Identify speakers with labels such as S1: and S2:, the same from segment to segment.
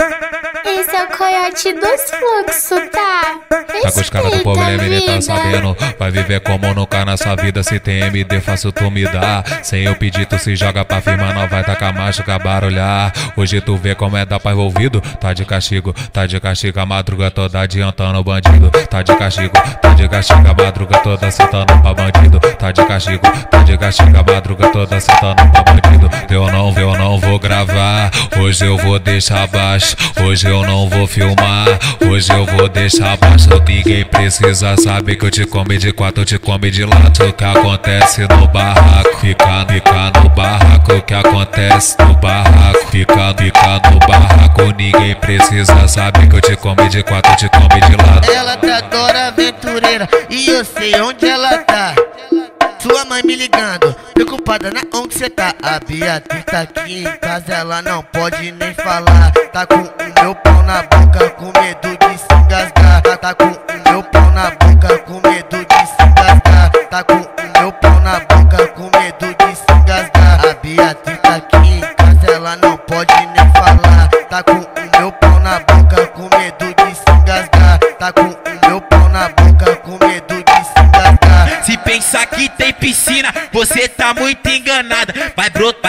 S1: Esse é o coiote dos fluxos, tá?
S2: Tá com os caras do problema, ele tá sabendo. Vai viver como nunca nessa vida. Se tem MD, fácil tu me dá. Sem eu pedir, tu se joga pra firma, não vai tacar macho, barulhar. Hoje tu vê como é dar pra envolvido. Tá de castigo a madruga toda adiantando o bandido. Tá de castigo a madruga toda sentando pra bandido. Tá de castigo a madruga toda sentando pra bandido. Eu não vou gravar, hoje eu vou deixar baixo. Hoje eu não vou filmar, hoje eu vou deixar baixo. Ninguém precisa saber que eu te come de quatro, eu te come de lado. O que acontece no barraco, fica no barraco. O que acontece no barraco, fica no barraco. Ninguém precisa saber que eu te come de quatro, eu te come de lado.
S3: Ela tá dora aventureira e eu sei onde ela tá. Sua mãe me ligando, preocupada na onde cê tá. A Beatriz tá aqui em casa, ela não pode nem falar. Tá com o meu pau na boca, com medo de se engasgar. Tá com o meu pau na boca, com medo de se engasgar. Tá com o meu pau na boca, com medo de se engasgar. A Beatriz tá aqui em casa, ela não pode nem falar. Tá com o meu pau na boca, com medo de se engasgar. Tá com o meu pau na boca, com medo de se engasgar.
S4: Se pensar que tem piscina, você tá muito enganada. Vai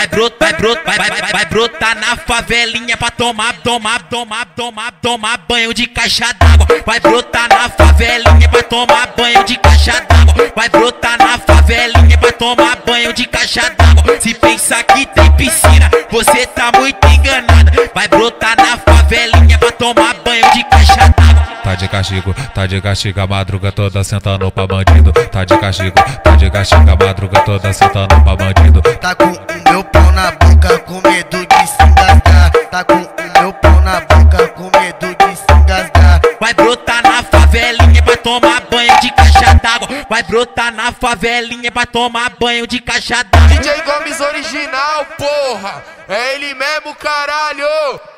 S4: brotar na favelinha pra tomar banho de caixa d'água. Vai brotar na favelinha pra tomar banho de caixa d'água. Vai brotar na favelinha pra tomar banho de caixa d'água. Se pensar que tem piscina, você tá muito enganada. Vai brotar na favelinha pra tomar banho de caixa d'água.
S2: Tá de castigo a madruga toda sentando pra bandido. Tá de castigo a madruga toda sentando pra bandido.
S3: Tá com o meu pau na boca, com medo de se engasgar. Tá com o meu pau na boca, com medo de se engasgar.
S4: Vai brotar na favelinha pra tomar banho de caixa d'água. Vai brotar na favelinha pra tomar banho de caixa d'água.
S5: DJ Gomes original, porra! É ele mesmo, caralho!